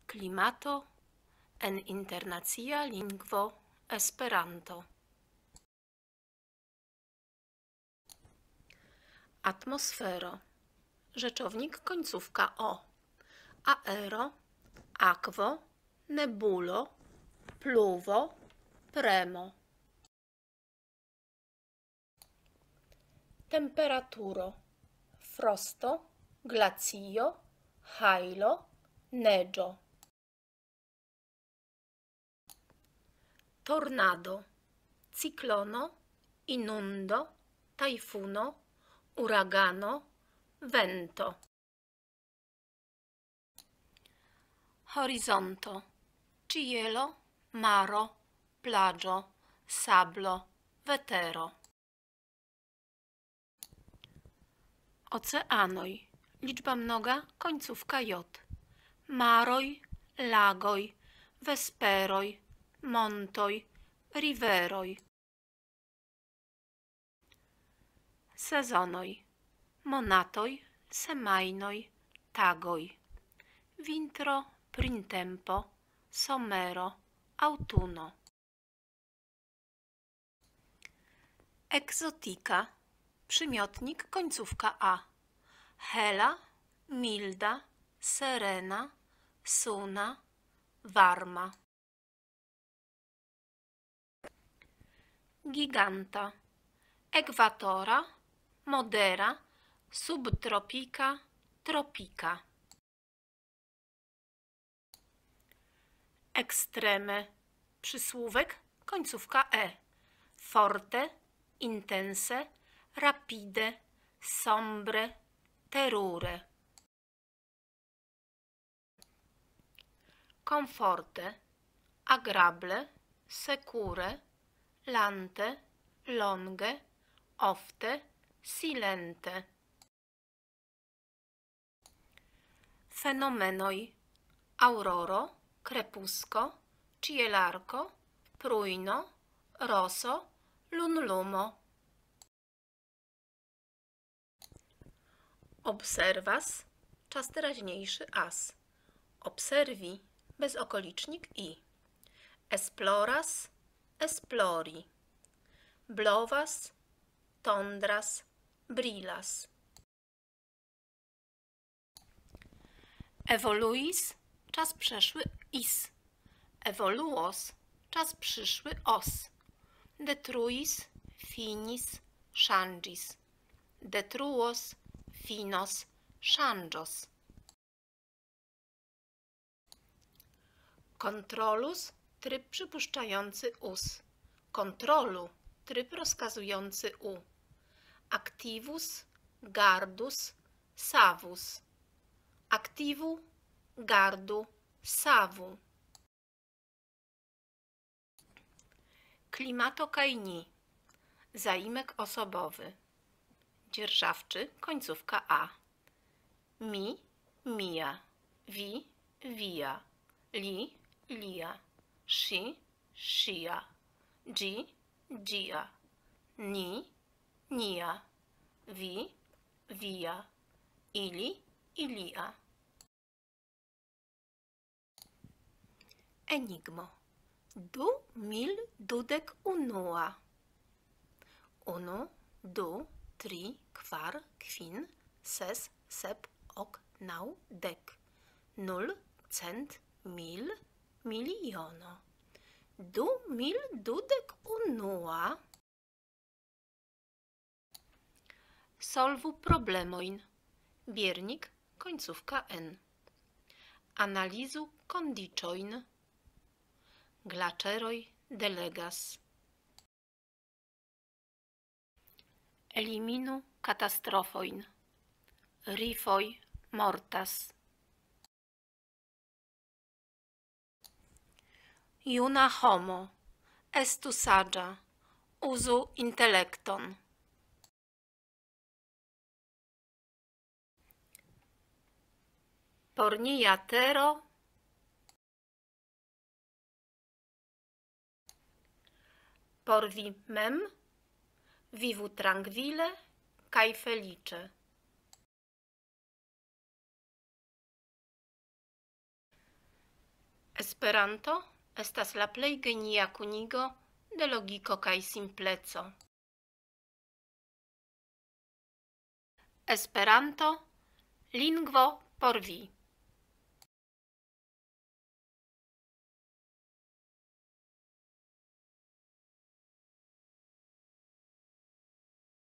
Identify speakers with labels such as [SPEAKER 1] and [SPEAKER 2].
[SPEAKER 1] Klimato en internacia lingvo Esperanto. Atmosfero. Rzeczownik końcówka o. Aero, aquo, nebulo, pluvo, premo. Temperaturo. Frosto, glacio, hajlo, neggio. Tornado. Ciclono, inundo, tajfuno, uragano, vento. Horizonto. Cielo, maro, plagio, sablo, vetero. Oceanoj. Liczba mnoga, końcówka j. Maroj, lagoj, vesperoj, montoj, riveroj. Sezonoj. Monatoj, semajnoj, tagoj. Vintro, printempo, somero, autuno. Egzotika. Przymiotnik końcówka a. Hela, milda, serena, suna, warma. Giganta. Ekwatora, modera, subtropika, tropika. Ekstreme. Przysłówek końcówka e. Forte, intense, rapide, sombre, terure. Comforte. Agrable, secure, lante, longe, ofte, silente. Fenomenoj. Auroro, crepusco, cielarco, pruino, roso, lunlumo. Observas, czas teraźniejszy as. Obserwi, bezokolicznik i. Esploras, esplori. Blovas, tondras, brilas. Evoluis, czas przeszły is. Evoluos, czas przyszły os. Detruis, finis, changis. Detruos, finos, changios. Controlus, tryb przypuszczający us. Controlu, tryb rozkazujący u. Activus, gardus, savus. Activu, gardu, savu. Klimatokaini. Zaimek osobowy. Dzierżawczy, końcówka a. Mi, mia. Vi, via. Li, lia. Si, sia. Gi, gia. Ni, nia. Vi, via. Ili, ilia. Enigmo. Du, mil, dudek, unua. Unu, du, tri, kvar, kvin, ses, sep, ok, nau, dek. Nul, cent, mil, miliono. Du, mil, dudek, unua. Solvu problemoin. Biernik, końcówka n. Analizu kondiĉojn. Glaĉeroj delegas. Eliminu katastrofojn. Rifoj mortas. Juna homo. Estu saĝa. Uzu intelekton. Por nia tero por vi mem vivu trankvile kaj feliĉe. Esperanto estas la plej genia kunigo de logiko kaj simpleco. Esperanto, lingvo por vi.